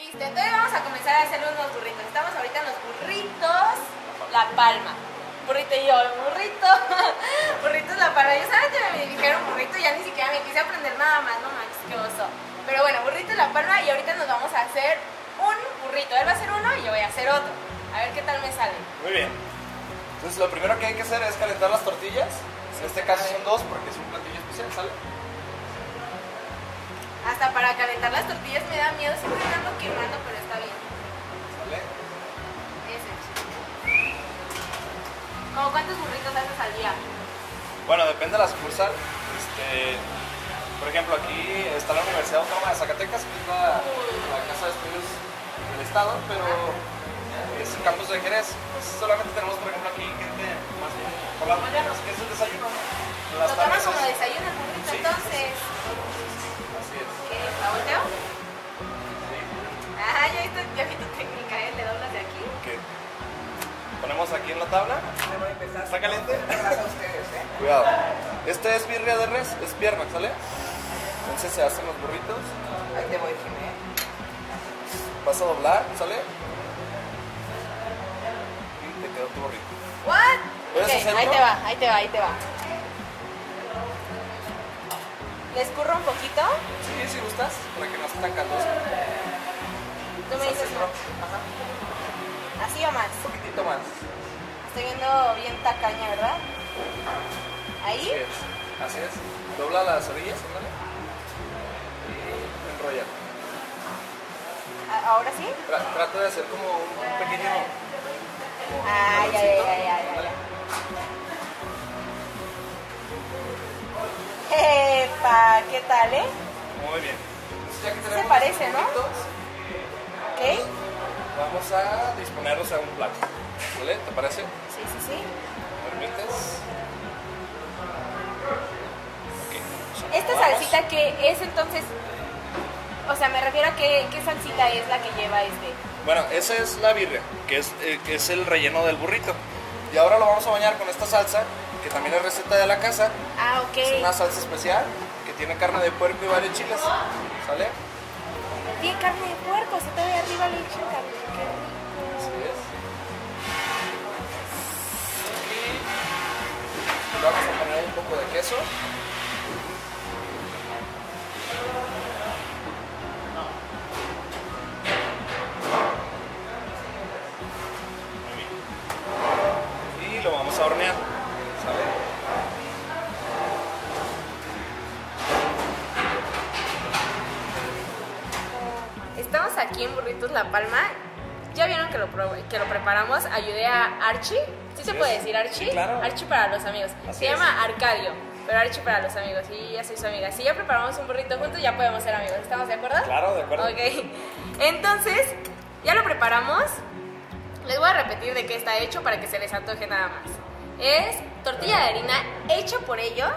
Listo, entonces vamos a comenzar a hacer unos burritos. Estamos ahorita en los burritos La Palma. Burrito y yo, burrito. Burritos La Palma. Yo solamente me dijeron burrito y ya ni siquiera me quise aprender nada más, no manches, qué oso. Pero bueno, burrito La Palma y ahorita nos vamos a hacer un burrito. Él va a hacer uno y yo voy a hacer otro. A ver qué tal me sale. Muy bien. Entonces lo primero que hay que hacer es calentar las tortillas. En este caso son dos porque es un platillo especial, ¿sale? Hasta para calentar las tortillas me da miedo, siempre me ando quemando, pero está bien. ¿Sale? Ese. ¿Cómo cuántos burritos haces al día? Bueno, depende de la sucursal. Por ejemplo, aquí está la Universidad Autónoma de Zacatecas, que es la casa de estudios del estado, pero es el campus de Jerez. Entonces, solamente tenemos, por ejemplo, aquí gente más por las mañanas, que es el desayuno. Lo tomas como desayuno el burrito, sí, entonces. Así es. ¿Qué? ¿La volteo? Sí. Ah, ya vi tu técnica, ¿eh? Le doblas de aquí. Ok. Ponemos aquí en la tabla. ¿Está caliente? Cuidado. Este es birria de res, es pierna, ¿sale? Entonces se hacen los burritos. Ahí te voy, Jimé. Vas a doblar, ¿sale? Y te quedó tu burrito. ¿What? ¿Puedes Ok, hacerlo? ahí te va, ahí te va, ahí te va. ¿Le escurro un poquito? Sí, si gustas, para que no esté tan caldoso. Tú me dices, Salsa Ajá. ¿así o más? Un poquitito más. Estoy viendo bien tacaña, ¿verdad? Así ¿Ahí? es. Así es. Dobla las orillas, ¿vale? Y enrolla. ¿Ahora sí? Trato de hacer como un pequeño... Ah, ya. ¿vale? ¡Epa! ¿Qué tal, Muy bien. Entonces, ya que tenemos Se parece, los ¿no? burritos, ¿Ok? vamos a disponerlos a un plato. ¿Vale? ¿Te parece? Sí. ¿Me permites? Ok. Esta Vamos. salsita que es entonces, o sea, me refiero a qué salsita es la que lleva este. Bueno, esa es la birria, que es el relleno del burrito. Y ahora lo vamos a bañar con esta salsa, que también es receta de la casa. Ah, Es ok. una salsa especial, que tiene carne de puerco y varios chiles. ¿Sale? Tiene carne de puerco, se te ve arriba le echan carne. Qué Así rico. es. Y vamos a poner un poco de queso. Y lo vamos a hornear. ¿Sale? Estamos aquí en Burritos La Palma. Ya vieron que lo preparamos. Ayudé a Archie. ¿Sí se Así puede es. decir Archie? Sí, claro. Archie para los amigos. Así Se es. llama Arcadio, pero Archie para los amigos. Y ya soy su amiga. Si ya preparamos un burrito juntos, ya podemos ser amigos. ¿Estamos de acuerdo? Claro, de acuerdo. Ok. Entonces, ya lo preparamos. Les voy a repetir de qué está hecho para que se les antoje nada más. Es tortilla de harina hecha por ellos.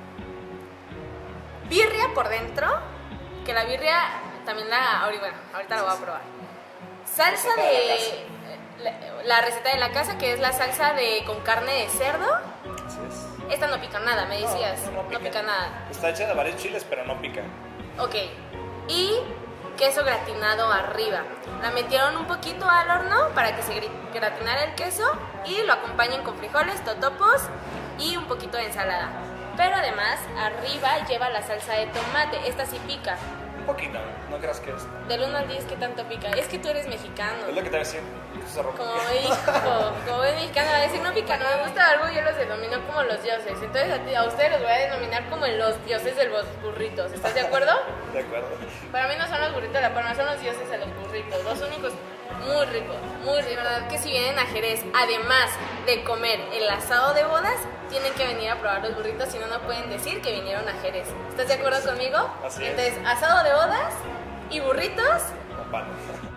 Birria por dentro. Que la birria también ahorita la voy a probar. Salsa Receta de la de... La receta de la casa, que es la salsa con carne de cerdo. Así es. Esta no pica nada, me decías. No pica nada. Está hecha de varios chiles, pero no pica. Ok. Y queso gratinado arriba. La metieron un poquito al horno para que se gratinara el queso y lo acompañen con frijoles, totopos y un poquito de ensalada. Pero además, arriba lleva la salsa de tomate. Esta sí pica. Un poquito, no creas que es. Del 1 al 10, ¿qué tanto pica? Es que tú eres mexicano. Es lo que te voy a decir. Eso es rojo. Como es mexicano, va a decir, no pica, no me gusta algo, yo los denomino como los dioses. Entonces a ustedes los voy a denominar como los dioses de los burritos. ¿Estás de acuerdo? De acuerdo. Para mí no son los burritos de La Palma, son los dioses de los burritos. Los únicos muy ricos, muy ricos. De verdad que si vienen a Jerez, además de comer el asado de bodas, tienen que venir a probar los burritos, si no, no pueden decir que vinieron a Jerez. ¿Estás de acuerdo conmigo? Así es. Entonces, asado de bodas y burritos. Con pan.